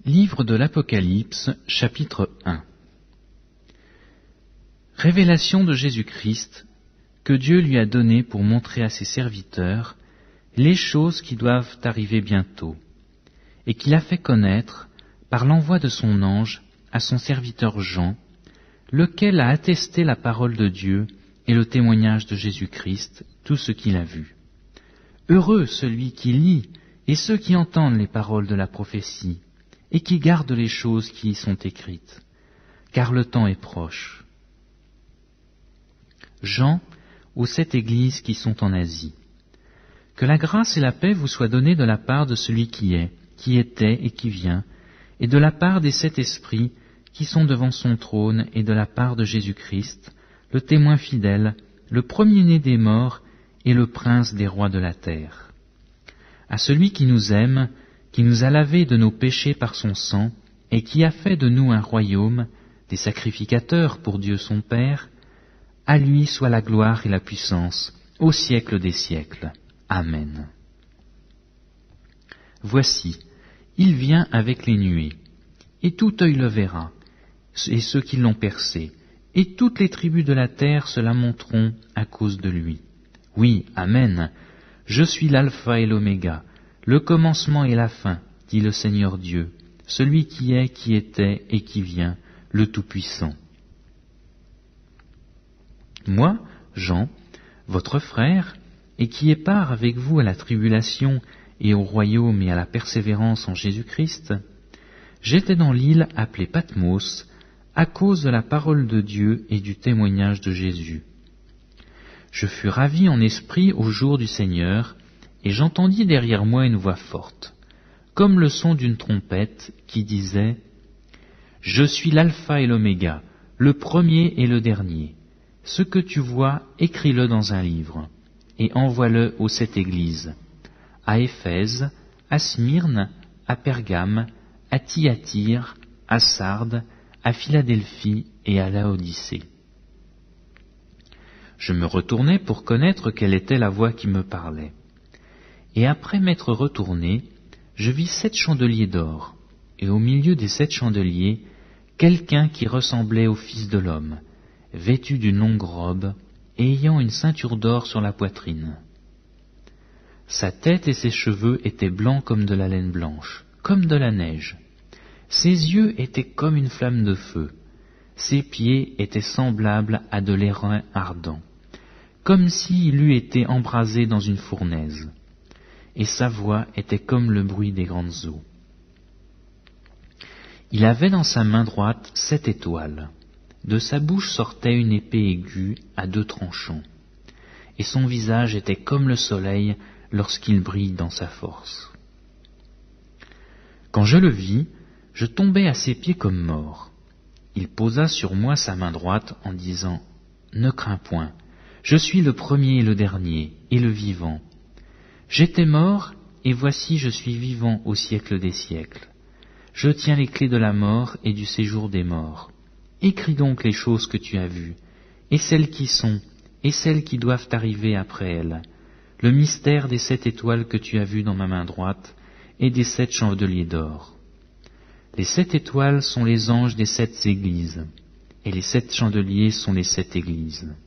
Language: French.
Livre de l'Apocalypse, chapitre 1. Révélation de Jésus-Christ, que Dieu lui a donnée pour montrer à ses serviteurs les choses qui doivent arriver bientôt, et qu'il a fait connaître par l'envoi de son ange à son serviteur Jean, lequel a attesté la parole de Dieu et le témoignage de Jésus-Christ, tout ce qu'il a vu. Heureux celui qui lit et ceux qui entendent les paroles de la prophétie, et qui gardent les choses qui y sont écrites, car le temps est proche. Jean, aux 7 églises qui sont en Asie. Que la grâce et la paix vous soient données de la part de celui qui est, qui était et qui vient, et de la part des 7 esprits qui sont devant son trône, et de la part de Jésus-Christ, le témoin fidèle, le premier-né des morts et le prince des rois de la terre. À celui qui nous aime, qui nous a lavés de nos péchés par son sang, et qui a fait de nous un royaume, des sacrificateurs pour Dieu son Père, à lui soit la gloire et la puissance, au siècle des siècles. Amen. Voici, il vient avec les nuées, et tout œil le verra, et ceux qui l'ont percé, et toutes les tribus de la terre se lamenteront à cause de lui. Oui, Amen. Je suis l'alpha et l'oméga, le commencement et la fin, dit le Seigneur Dieu, celui qui est, qui était et qui vient, le Tout-Puissant. Moi, Jean, votre frère, et qui ai part avec vous à la tribulation et au royaume et à la persévérance en Jésus-Christ, j'étais dans l'île appelée Patmos, à cause de la parole de Dieu et du témoignage de Jésus. Je fus ravi en esprit au jour du Seigneur, et j'entendis derrière moi une voix forte, comme le son d'une trompette, qui disait « Je suis l'alpha et l'oméga, le premier et le dernier. Ce que tu vois, écris-le dans un livre, et envoie-le aux 7 églises, à Éphèse, à Smyrne, à Pergame, à Thyatire, à Sardes, à Philadelphie et à Laodicée. » Je me retournai pour connaître quelle était la voix qui me parlait. Et après m'être retourné, je vis 7 chandeliers d'or, et au milieu des 7 chandeliers, quelqu'un qui ressemblait au Fils de l'homme, vêtu d'une longue robe, et ayant une ceinture d'or sur la poitrine. Sa tête et ses cheveux étaient blancs comme de la laine blanche, comme de la neige. Ses yeux étaient comme une flamme de feu. Ses pieds étaient semblables à de l'airain ardent, comme s'il eût été embrasé dans une fournaise. Et sa voix était comme le bruit des grandes eaux. Il avait dans sa main droite 7 étoiles. De sa bouche sortait une épée aiguë à 2 tranchants. Et son visage était comme le soleil lorsqu'il brille dans sa force. Quand je le vis, je tombai à ses pieds comme mort. Il posa sur moi sa main droite en disant « Ne crains point, je suis le premier et le dernier, et le vivant. J'étais mort, et voici je suis vivant au siècle des siècles. Je tiens les clés de la mort et du séjour des morts. Écris donc les choses que tu as vues, et celles qui sont, et celles qui doivent arriver après elles, le mystère des 7 étoiles que tu as vues dans ma main droite, et des 7 chandeliers d'or. Les 7 étoiles sont les anges des 7 églises, et les 7 chandeliers sont les 7 églises.